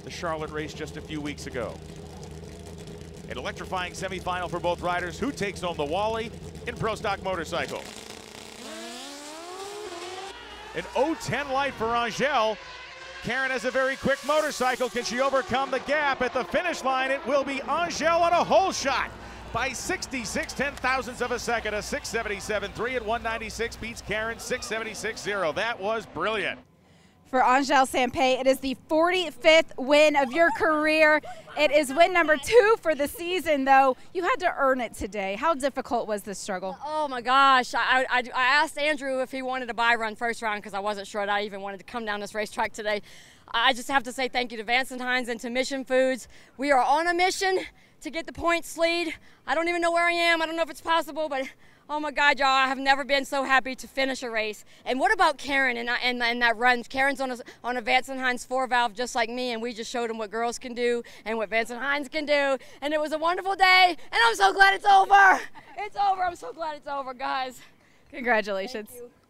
the Charlotte race just a few weeks ago. An electrifying semifinal for both riders. Who takes home the Wally in Pro Stock Motorcycle? An 0-10 light for Angelle. Karen has a very quick motorcycle. Can she overcome the gap at the finish line? It will be Angelle on a hole shot by 66/10,000ths of a second. A 677.3 at 196 beats Karen 676.0. That was brilliant. For Angelle Sampey, it is the 45th win of your career. It is win number 2 for the season, though. You had to earn it today. How difficult was this struggle? Oh my gosh, I asked Andrew if he wanted a bye run first round because I wasn't sure that I even wanted to come down this racetrack today. I just have to say thank you to Vance Hines and to Mission Foods. We are on a mission to get the points lead. I don't even know where I am. I don't know if it's possible, but oh my God, y'all, I have never been so happy to finish a race. And what about Karen and that run? Karen's on a Vance Hines 4-valve just like me, and we just showed them what girls can do and what Vance Hines can do. And it was a wonderful day, and I'm so glad it's over. It's over. I'm so glad it's over, guys. Congratulations. Thank you.